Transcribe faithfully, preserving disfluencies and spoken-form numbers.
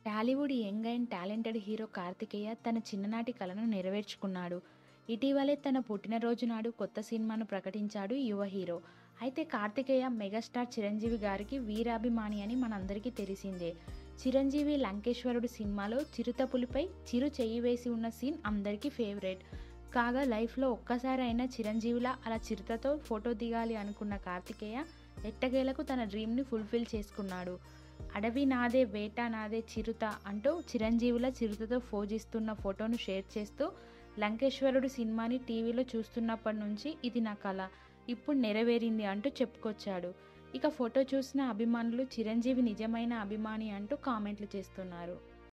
Tollywood young and talented hero Karthikeya తన చిన్ననాటి కలను నెరవేర్చుకున్నాడు. ఇటీవలే తన పుట్టినరోజు నాడు కొత్త సినిమాను ప్రకటించాడు యువ హీరో. అయితే కార్తికేయ మెగాస్టార్ చిరంజీవి గారికి వీరాభిమాని అని మనందరికీ తెలిసిందే. చిరంజీవి లంకేశ్వరుడు సినిమాలో చిరుతపులిపై చిరు చెయ్యి వేసి ఉన్న సీన్ అందరికీ ఫేవరెట్. కాగా లైఫ్లో ఒక్కసారి అయినా చిరంజీవిలా అలా చిరుతతో ఫోటో దిగాలి అనుకున్న కార్తికేయ ఎట్టకేలకు తన డ్రీమ్ని ఫుల్ఫిల్ చేసుకున్నాడు. అడవి నాదే వేట నాదే చిరుత అంటూ చిరంజీవుల చిరుతతో ఫోజిస్తున్న ఫోటోను షేర్ చేస్తూ లంకేశ్వరుడు సినిమాని టీవీలో చూస్తున్నప్పటి నుంచి ఇది నా కల, ఇప్పుడు నెరవేరింది అంటూ చెప్పుకొచ్చాడు. ఇక ఫోటో చూసిన అభిమానులు చిరంజీవి నిజమైన అభిమాని అంటూ కామెంట్లు చేస్తున్నారు.